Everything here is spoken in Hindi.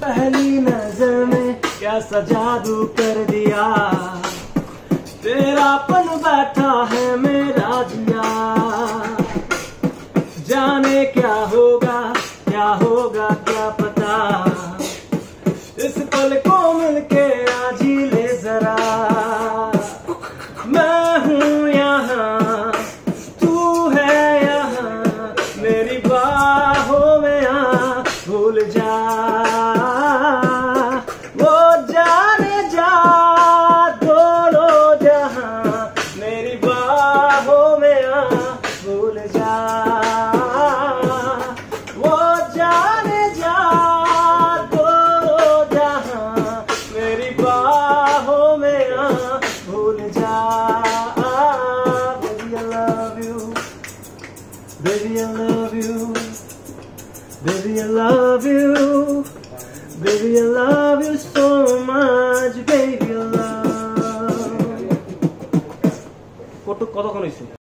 पहली नजर में कैसा जादू कर दिया, तेरापन बैठा है मेरा जिया। जाने क्या होगा क्या पता, इस पल को मिलके आज ही ले जरा। मैं हूँ यहाँ, तू है यहाँ, मेरी बाहों में आ, भूल जा। वो जाने जा दोनों जहाँ, मेरी बाहों में आ, भूल जा। वो जाने जा दोनों जहाँ, मेरी बाहों में आ, भूल जा। Baby, I love you. Baby, I love you. Baby, I love you so much. Baby, I love you. কতক্ষণ হয়েছে?